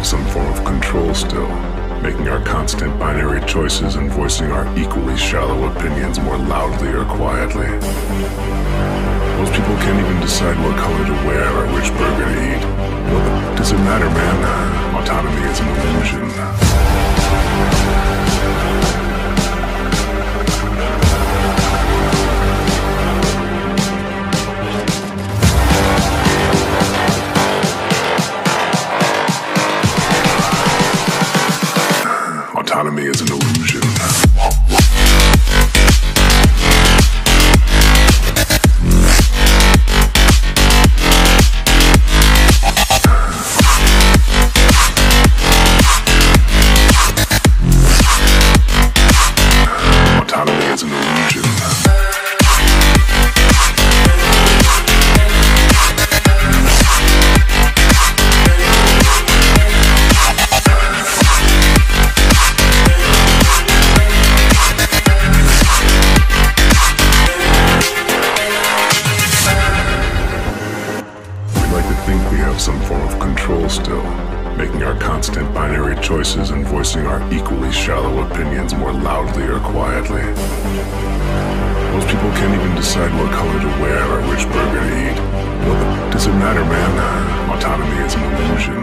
have some form of control still, making our constant binary choices and voicing our equally shallow opinions more loudly or quietly. Most people can't even decide what color to wear or which burger to eat. What does it matter, man? Autonomy is an illusion. Autonomy is an illusion. Autonomy is an illusion. We have some form of control still, making our constant binary choices and voicing our equally shallow opinions more loudly or quietly. Most people can't even decide what color to wear or which burger to eat. What does it matter, man? Autonomy is an illusion.